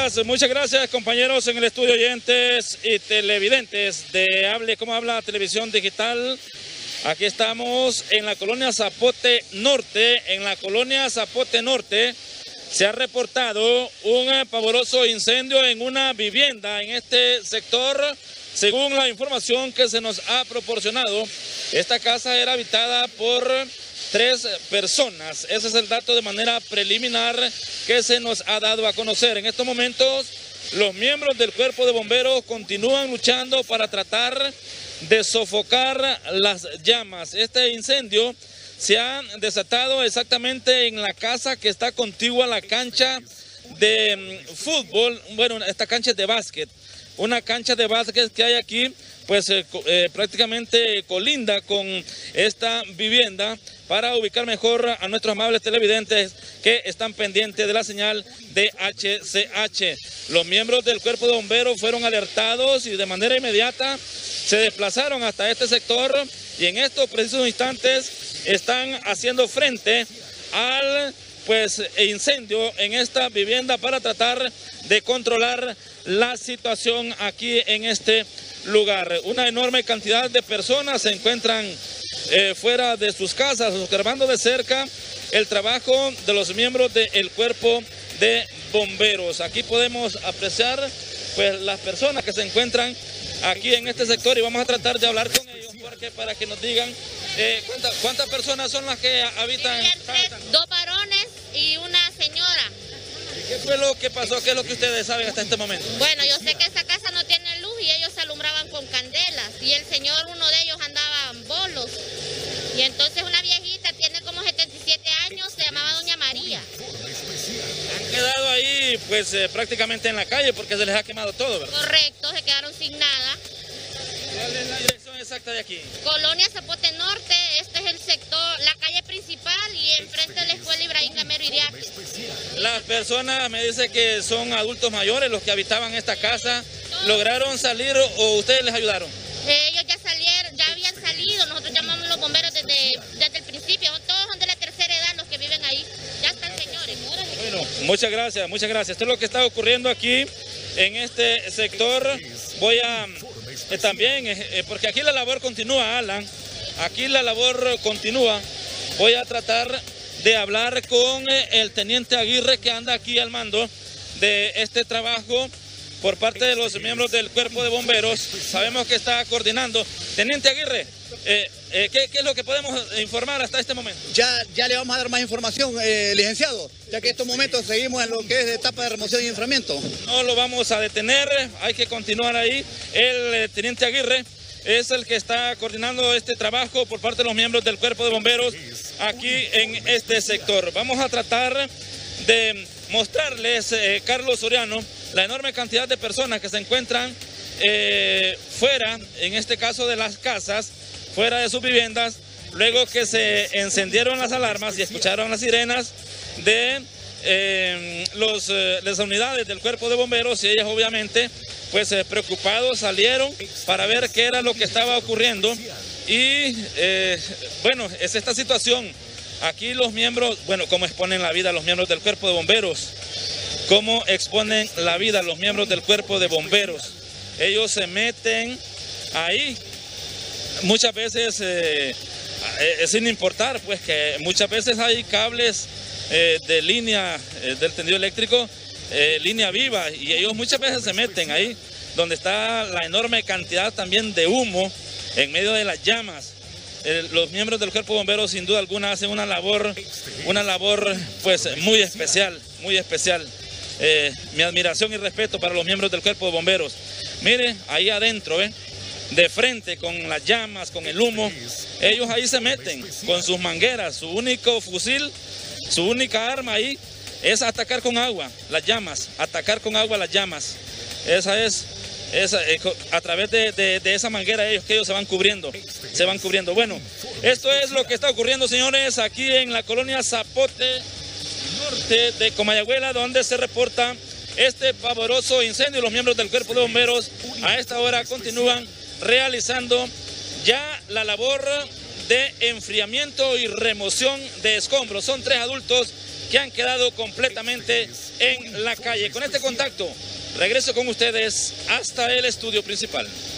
muchas gracias compañeros en el estudio, oyentes y televidentes de Hable Como Habla Televisión Digital. Aquí estamos en la colonia Zapote Norte. En la colonia Zapote Norte se ha reportado un pavoroso incendio en una vivienda en este sector. Según la información que se nos ha proporcionado, esta casa era habitada por 3 personas. Ese es el dato de manera preliminar que se nos ha dado a conocer. En estos momentos, los miembros del Cuerpo de Bomberos continúan luchando para tratar de sofocar las llamas. Este incendio se ha desatado exactamente en la casa que está contigua a la cancha de fútbol, bueno, esta cancha es de básquet. Una cancha de básquet que hay aquí, pues prácticamente colinda con esta vivienda, para ubicar mejor a nuestros amables televidentes que están pendientes de la señal de HCH. Los miembros del Cuerpo de Bomberos fueron alertados y de manera inmediata se desplazaron hasta este sector y en estos precisos instantes están haciendo frente al incendio en esta vivienda para tratar de controlar la situación aquí en este lugar. Una enorme cantidad de personas se encuentran fuera de sus casas, observando de cerca el trabajo de los miembros del Cuerpo de Bomberos. Aquí podemos apreciar pues las personas que se encuentran aquí en este sector y vamos a tratar de hablar con ellos para que nos digan cuántas personas son las que habitan. 2 varones y una señora. ¿Qué fue lo que pasó? ¿Qué es lo que ustedes saben hasta este momento? Bueno, yo sé que esta casa no tiene luz y ellos se alumbraban con candelas y el señor, uno de ellos andaba en bolos y entonces una viejita, tiene como 77 años, se llamaba Doña María. Han quedado ahí pues prácticamente en la calle porque se les ha quemado todo, ¿verdad? Correcto, se quedaron sin nada. ¿Cuál es la dirección exacta de aquí? Colonia Zapote Norte, este es el sector, la calle principal y enfrente de la escuela Ibrahim Gamero Iriarte. Las personas me dicen que son adultos mayores los que habitaban esta casa. ¿Lograron salir o ustedes les ayudaron? Ellos ya salieron, ya habían salido, nosotros llamamos a los bomberos desde el principio, todos son de la tercera edad los que viven ahí, ya están señores. Bueno, muchas gracias, muchas gracias. Esto es lo que está ocurriendo aquí en este sector. Voy a también, porque aquí la labor continúa, Alan, aquí la labor continúa. Voy a tratar de hablar con el teniente Aguirre que anda aquí al mando de este trabajo por parte de los miembros del Cuerpo de Bomberos. Sabemos que está coordinando. Teniente Aguirre, ¿qué es lo que podemos informar hasta este momento? Ya le vamos a dar más información, licenciado, ya que en estos momentos seguimos en lo que es etapa de remoción y enfriamiento. No lo vamos a detener, hay que continuar ahí. El teniente Aguirre es el que está coordinando este trabajo por parte de los miembros del Cuerpo de Bomberos aquí en este sector. Vamos a tratar de mostrarles, Carlos Soriano, la enorme cantidad de personas que se encuentran fuera, en este caso de las casas, fuera de sus viviendas, luego que se encendieron las alarmas y escucharon las sirenas de las unidades del Cuerpo de Bomberos y ellas obviamente pues preocupados salieron para ver qué era lo que estaba ocurriendo y bueno, es esta situación. Aquí los miembros, bueno, cómo exponen la vida los miembros del Cuerpo de Bomberos, cómo exponen la vida los miembros del Cuerpo de Bomberos. Ellos se meten ahí, muchas veces, sin importar, pues que muchas veces hay cables de línea del tendido eléctrico, línea viva, y ellos muchas veces se meten ahí, donde está la enorme cantidad también de humo en medio de las llamas. Los miembros del Cuerpo de Bomberos sin duda alguna hacen una labor pues muy especial, muy especial. Mi admiración y respeto para los miembros del Cuerpo de Bomberos. Mire, ahí adentro, de frente con las llamas, con el humo, ellos ahí se meten con sus mangueras, su único fusil, su única arma ahí es atacar con agua las llamas, atacar con agua las llamas. Esa es a través de esa manguera que ellos se van cubriendo. Bueno, esto es lo que está ocurriendo, señores, aquí en la colonia Zapote Norte de Comayagüela, donde se reporta este pavoroso incendio. Los miembros del Cuerpo de Bomberos a esta hora continúan realizando ya la labor de enfriamiento y remoción de escombros. Son 3 adultos que han quedado completamente en la calle. Con este contacto, regreso con ustedes hasta el estudio principal.